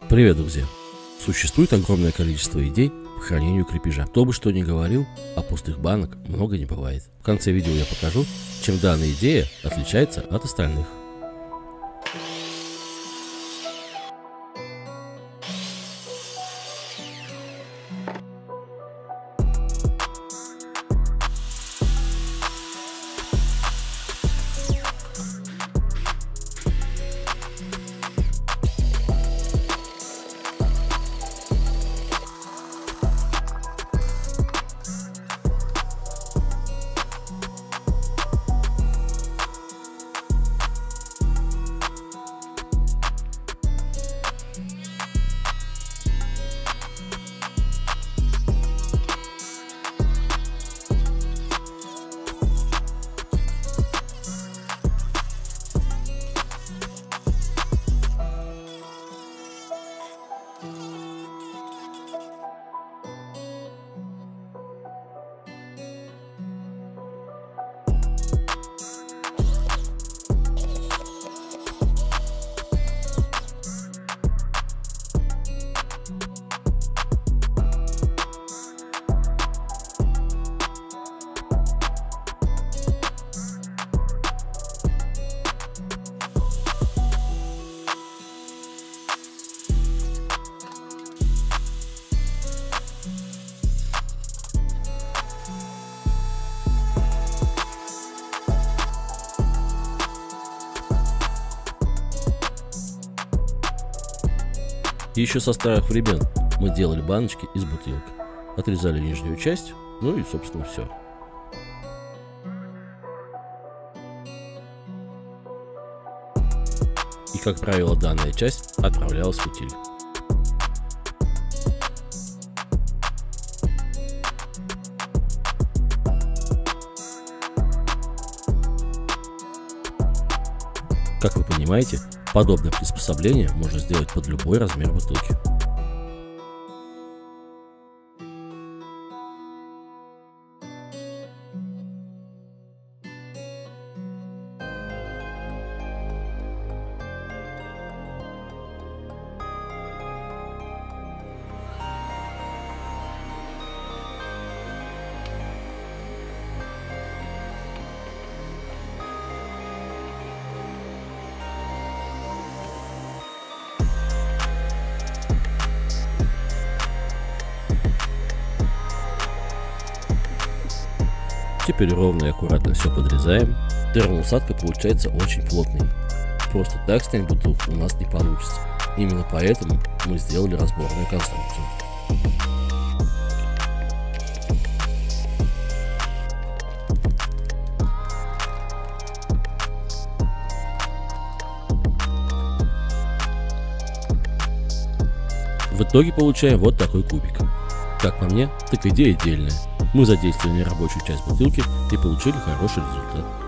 Привет, друзья! Существует огромное количество идей по хранению крепежа. Кто бы что ни говорил, а пустых банок много не бывает. В конце видео я покажу, чем данная идея отличается от остальных. Еще со старых времен мы делали баночки из бутылок. Отрезали нижнюю часть, ну и собственно все. И как правило данная часть отправлялась в утиль. Как вы понимаете, подобное приспособление можно сделать под любой размер бутылки. Теперь ровно и аккуратно все подрезаем. Термоусадка получается очень плотной. Просто так снять бутылку у нас не получится. Именно поэтому мы сделали разборную конструкцию. В итоге получаем вот такой кубик. Как по мне, так идея отдельная. Мы задействовали рабочую часть бутылки и получили хороший результат.